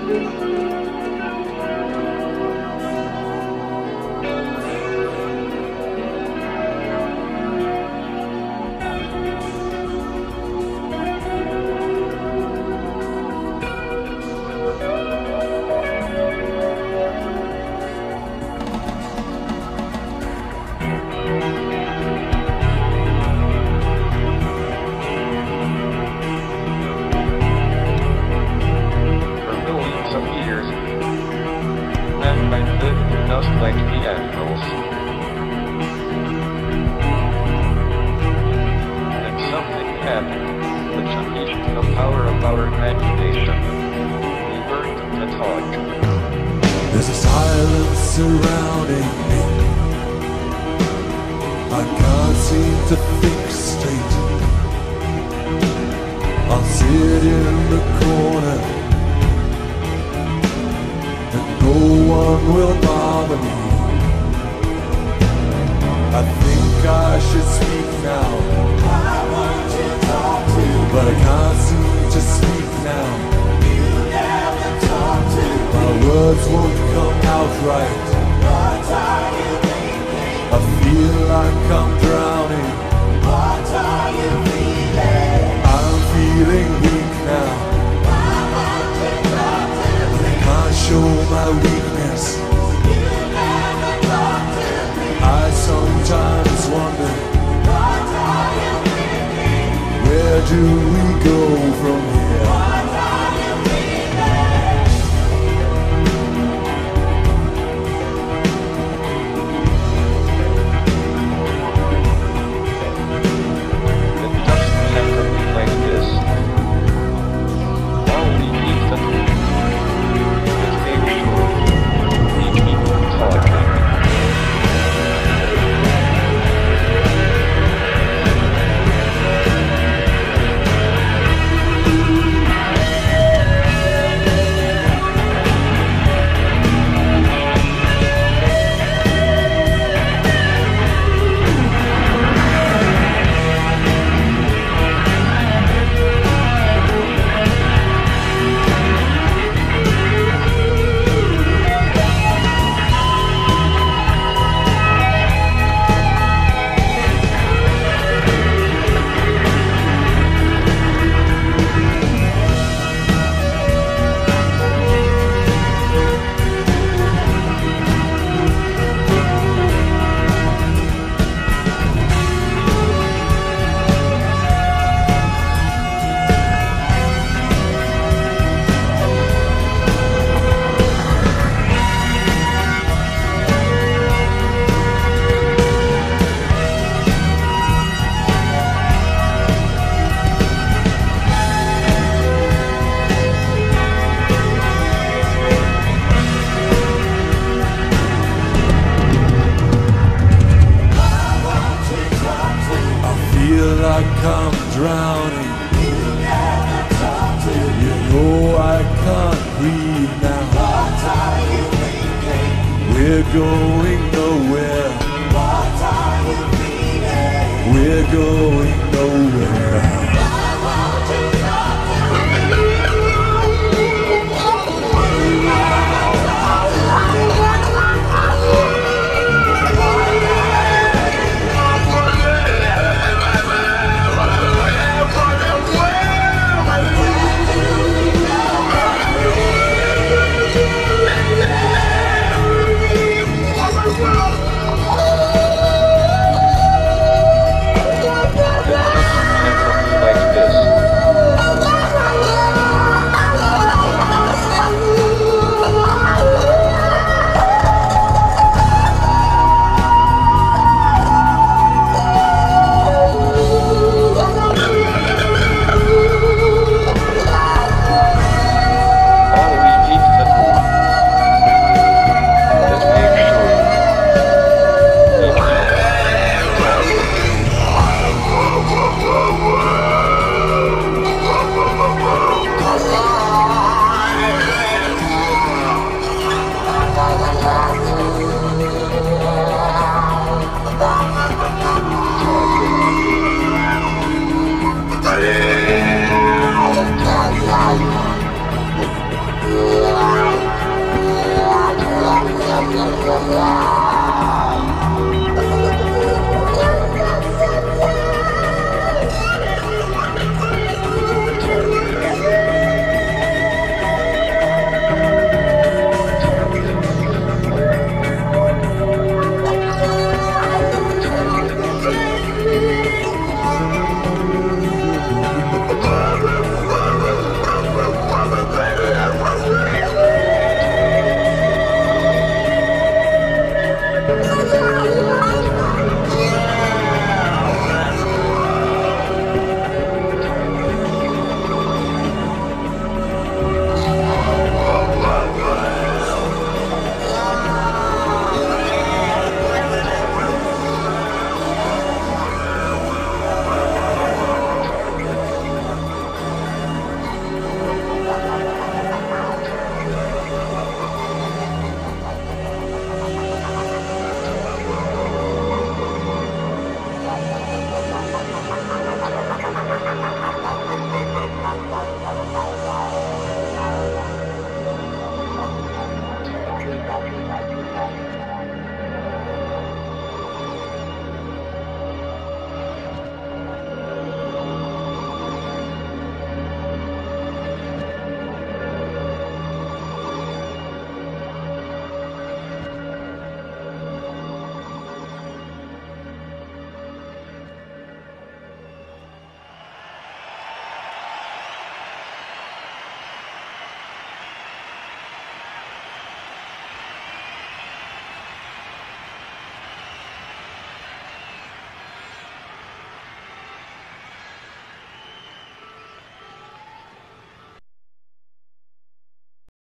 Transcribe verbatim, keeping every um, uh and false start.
Like the animals. And something happened, which unleashed the power of our imagination. We learned to talk. There's a silence surrounding me. I can't seem to think straight. I'll sit in the corner and no one will bother me. I think I should speak now. I want to talk to you, but I can't seem to speak now. You never talk to me. My words won't come out right. What are you thinking? I feel like I'm drowning. What are you feeling? I'm feeling weak now. I want to talk to me. Can't show my weakness. You never talk to me. I sometimes wonder, what are you thinking? Where do we go from here? What are you feeling? It doesn't have to be like this. All we need to do is make sure we keep talking. Like I'm drowning. You never talk to me. You know I can't breathe now. What are you thinking? We're going nowhere. What are you feeling? We're going nowhere. I want to talk to you. It doesn't have to be Yeah.